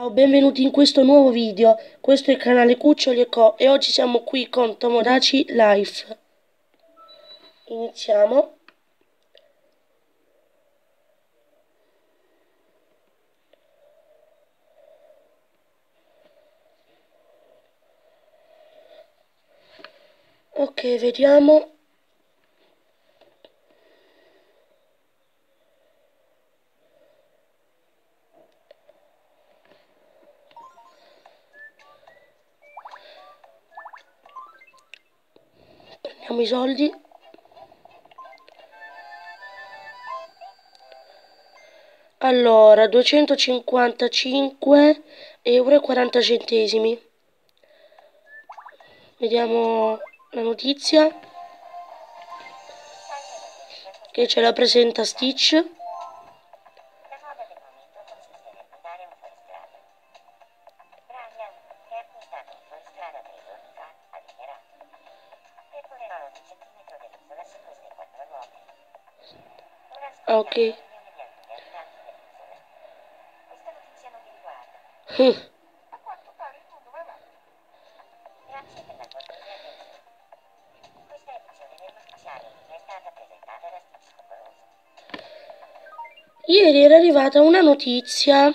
Ciao, benvenuti in questo nuovo video. Questo è il canale Cuccioli e Co. E oggi siamo qui con Tomodachi Life. Iniziamo. Ok, vediamo. Prendiamo i soldi. Allora, 255,40 €. Vediamo la notizia che ce la presenta Stitch. Ok. Ieri era arrivata una notizia,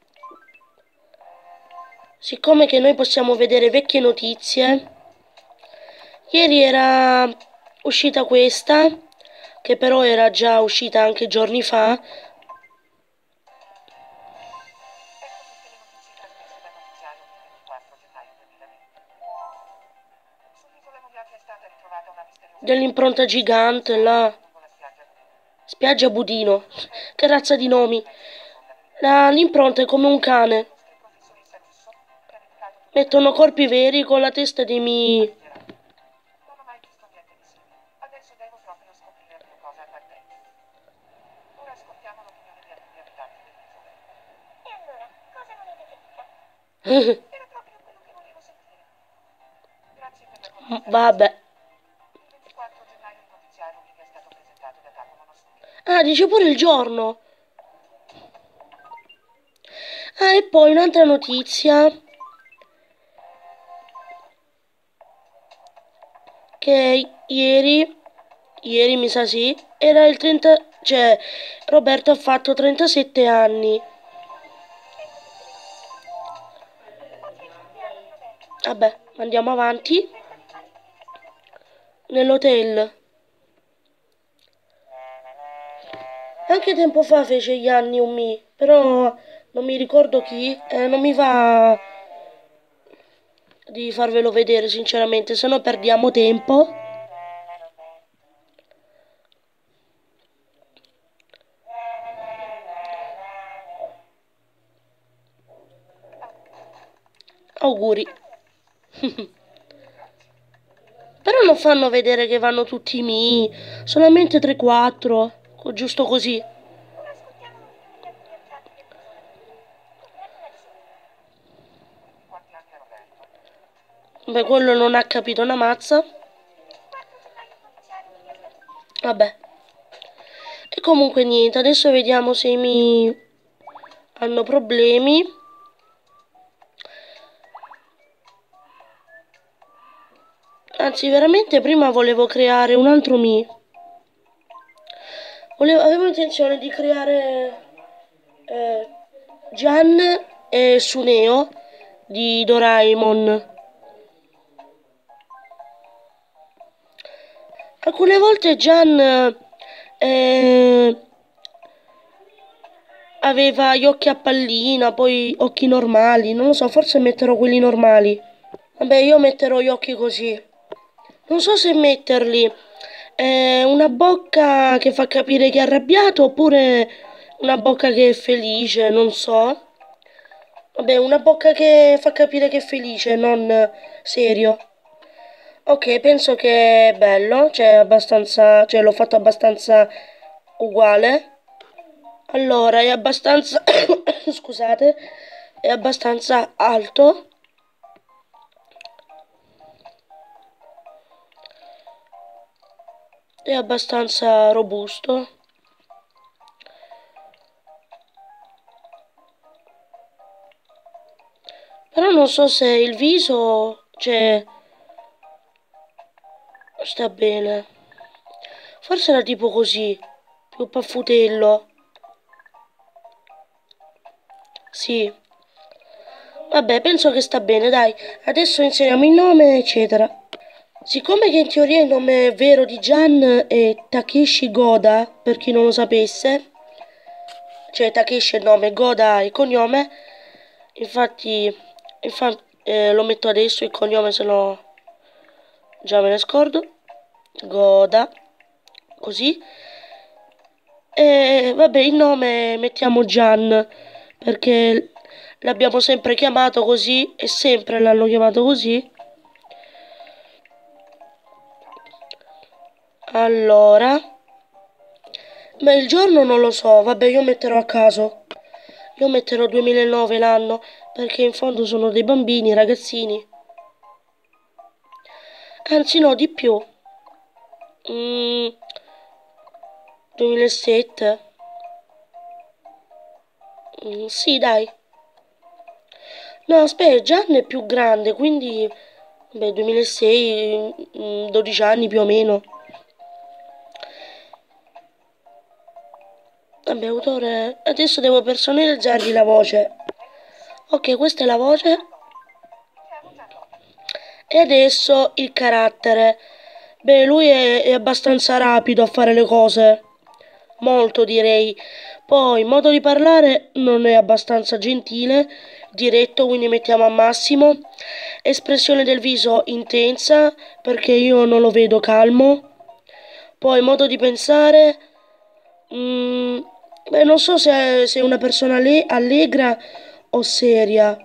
siccome che noi possiamo vedere vecchie notizie, ieri era uscita questa, che però era già uscita anche giorni fa. Dell'impronta gigante là. Spiaggia Budino. Che razza di nomi. L'impronta è come un cane. Mettono corpi veri con la testa dei miei. Vabbè. Ah, dice pure il giorno. Ah, e poi un'altra notizia. Che ieri mi sa sì, era il 30, cioè Roberto ha fatto 37 anni. Vabbè, andiamo avanti. Nell'hotel. Anche tempo fa fece gli anni un mi, però non mi ricordo chi, non mi va di farvelo vedere sinceramente, se no perdiamo tempo. Auguri. Però non fanno vedere che vanno tutti i mi, solamente 3-4, giusto così. Beh, quello non ha capito una mazza. Vabbè. E comunque niente, adesso vediamo se i mi hanno problemi. Anzi, veramente prima volevo creare un altro mi. Avevo intenzione di creare Gian e Suneo di Doraemon. Alcune volte Gian aveva gli occhi a pallina, poi occhi normali, non lo so, forse metterò quelli normali. Vabbè, io metterò gli occhi così. Non so se metterli una bocca che fa capire che è arrabbiato oppure una bocca che è felice, non so. Vabbè, una bocca che fa capire che è felice, non serio. Ok, penso che è bello, cioè abbastanza, cioè l'ho fatto abbastanza uguale. Allora, è abbastanza, scusate, è abbastanza alto. È abbastanza robusto. Però non so se il viso, cioè, sta bene. Forse era tipo così, più paffutello. Sì. Vabbè, penso che sta bene, dai. Adesso inseriamo il nome, eccetera. Siccome che in teoria il nome vero di Gian è Takeshi Goda, per chi non lo sapesse, cioè Takeshi è il nome, Goda è il cognome, infatti, lo metto adesso il cognome, se no già me ne scordo. Goda, così. E vabbè, il nome mettiamo Gian, perché l'abbiamo sempre chiamato così e sempre l'hanno chiamato così. Allora, ma il giorno non lo so, vabbè, io metterò a caso. Io metterò 2009 l'anno, perché in fondo sono dei bambini, ragazzini. Anzi no, di più. Mm, 2007. Sì, dai. No, aspetta, Gianni è più grande, quindi... Beh, 2006, 12 anni più o meno. Vabbè, autore... Adesso devo personalizzargli la voce. Ok, questa è la voce. E adesso il carattere. Beh, lui è abbastanza rapido a fare le cose. Molto, direi. Poi, il modo di parlare non è abbastanza gentile, diretto, quindi mettiamo a massimo. Espressione del viso intensa, perché io non lo vedo calmo. Poi, modo di pensare... mm, beh, non so se è una persona allegra o seria.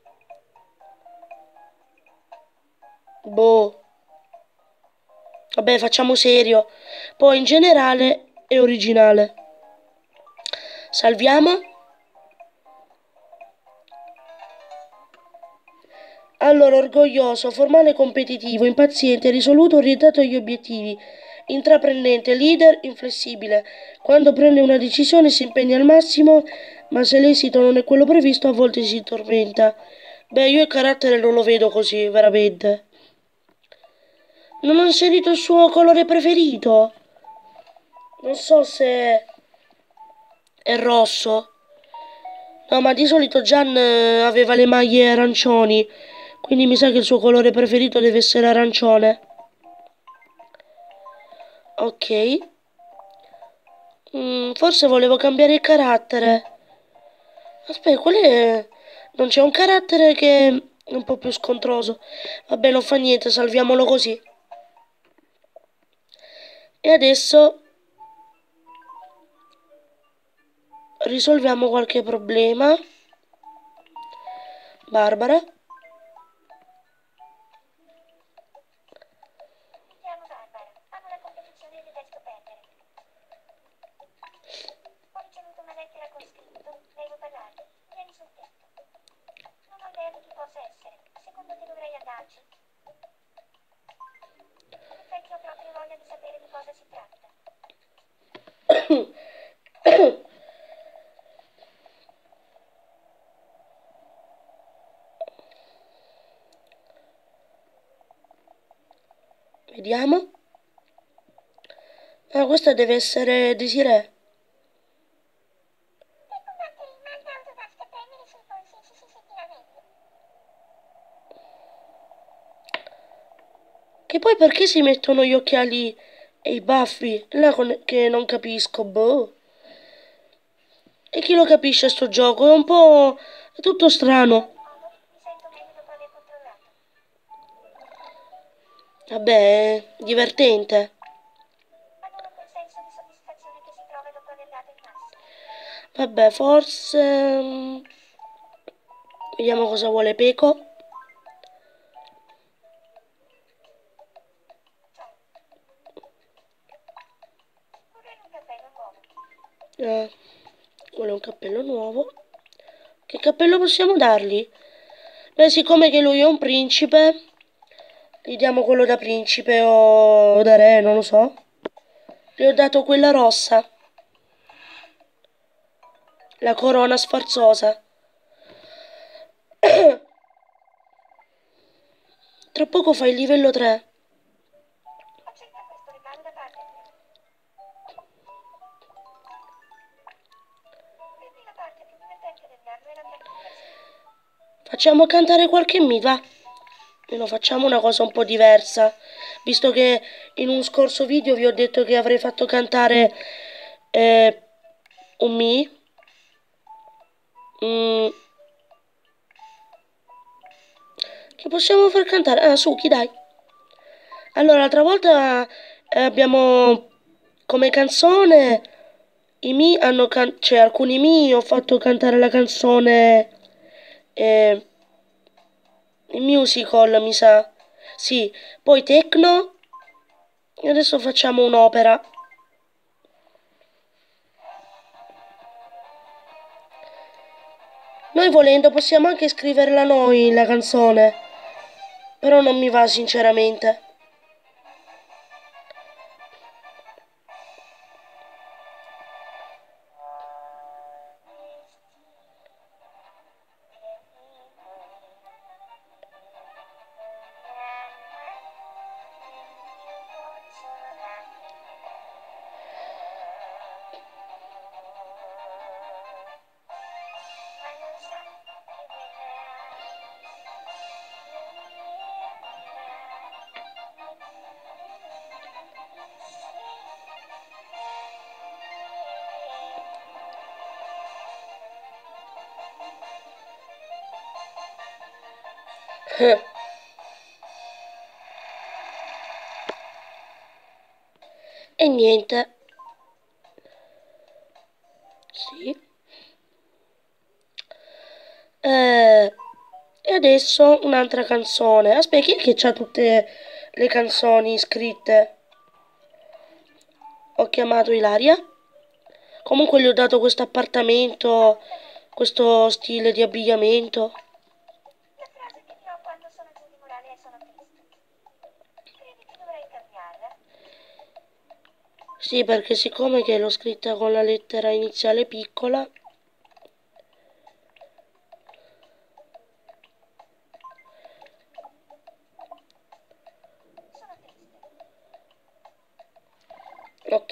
Boh. Vabbè, facciamo serio. Poi in generale è originale. Salviamo. Allora, orgoglioso, formale, competitivo, impaziente, risoluto, orientato agli obiettivi, intraprendente, leader, inflessibile. Quando prende una decisione si impegna al massimo, ma se l'esito non è quello previsto a volte si tormenta. Beh, io il carattere non lo vedo così, veramente. Non ho inserito il suo colore preferito. Non so se è rosso. No, ma di solito Gian aveva le maglie arancioni, quindi mi sa che il suo colore preferito deve essere arancione. Ok. Forse volevo cambiare il carattere. Aspetta, qual è? Non c'è un carattere che è un po' più scontroso. Vabbè, non fa niente, salviamolo così. E adesso risolviamo qualche problema. Barbara. Vediamo. Ah, questa deve essere Desiree. Che poi perché si mettono gli occhiali e i baffi? Là che non capisco, boh. E chi lo capisce sto gioco? È un po'... è tutto strano. Vabbè, è divertente. Vabbè, forse... vediamo cosa vuole Peco. Vuole un cappello nuovo. Che cappello possiamo dargli? Beh, siccome che lui è un principe, gli diamo quello da principe o da re, non lo so. Gli ho dato quella rossa. La corona sfarzosa. Tra poco fai il livello 3. Facciamo cantare qualche va. E facciamo una cosa un po' diversa. Visto che in un scorso video vi ho detto che avrei fatto cantare un mi. Che possiamo far cantare? Ah, Suki, dai. Allora, l'altra volta abbiamo come canzone i mi hanno cioè alcuni mi ho fatto cantare la canzone il musical, mi sa. Sì, poi techno e adesso facciamo un'opera. Noi volendo possiamo anche scriverla noi la canzone, però non mi va sinceramente. E niente. Sì. E adesso un'altra canzone. Aspetta, chi è che c'ha tutte le canzoni scritte? Ho chiamato Ilaria. Comunque gli ho dato questo appartamento, questo stile di abbigliamento. La frase che dirò quando sono giù di morale e sono triste. Credi che dovrei cambiarla? Sì, perché siccome che l'ho scritta con la lettera iniziale piccola, Sono triste. ok.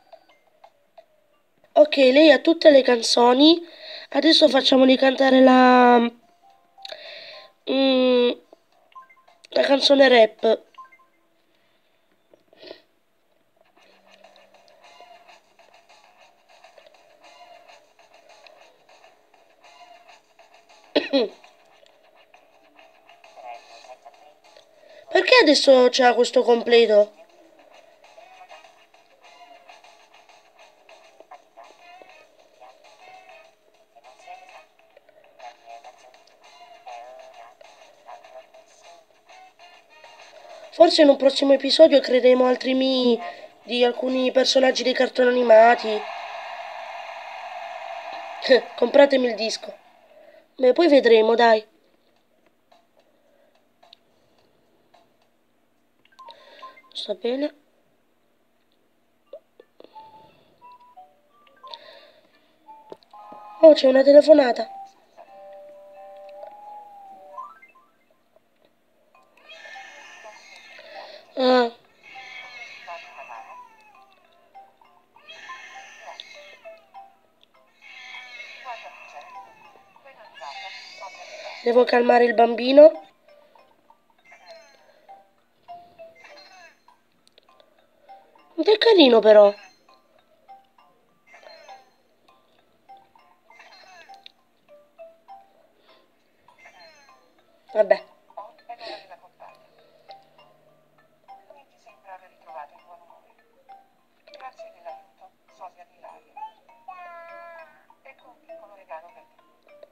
Ok, lei ha tutte le canzoni. Adesso facciamoli cantare mm, la canzone rap. Perché adesso c'ha questo completo? Forse in un prossimo episodio creeremo altri mi di alcuni personaggi dei cartoni animati. Compratemi il disco. Beh, poi vedremo, dai. Sta bene. Oh, c'è una telefonata. Ah, devo calmare il bambino. Ed è carino però. Vabbè. Ed ora vi raccontate. Come ti sembra aver ritrovato il buon umore? Grazie dell'aiuto, Sofia di Ilaria. Ecco un piccolo regalo per te.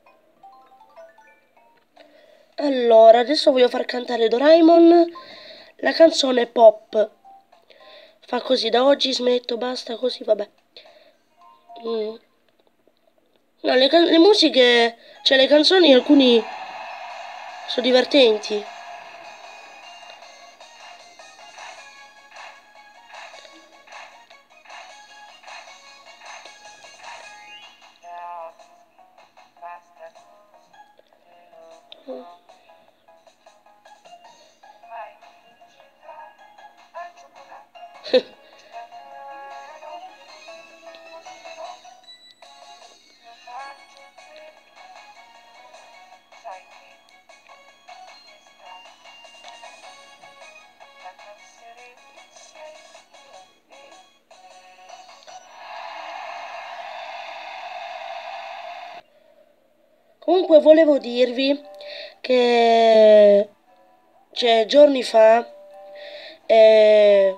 Allora, adesso voglio far cantare Doraemon la canzone pop. Fa così, da oggi smetto, basta così, vabbè. Mm. No, le musiche, cioè le canzoni, alcuni sono divertenti. Ciao, basta. Comunque volevo dirvi che cioè, giorni fa eh,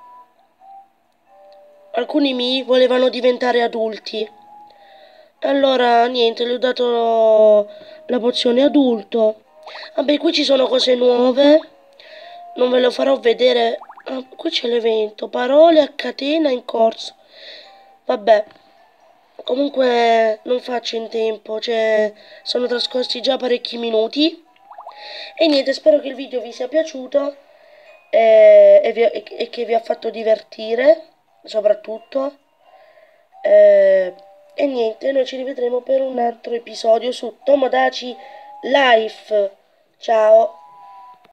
alcuni miei volevano diventare adulti. Allora, niente, gli ho dato la pozione adulto. Vabbè, qui ci sono cose nuove. Non ve lo farò vedere. Ah, qui c'è l'evento. Parole a catena in corso. Vabbè. Comunque non faccio in tempo. Cioè, sono trascorsi già parecchi minuti. E niente, spero che il video vi sia piaciuto. E che vi ha fatto divertire. Soprattutto. E niente, noi ci rivedremo per un altro episodio su Tomodachi Life. Ciao!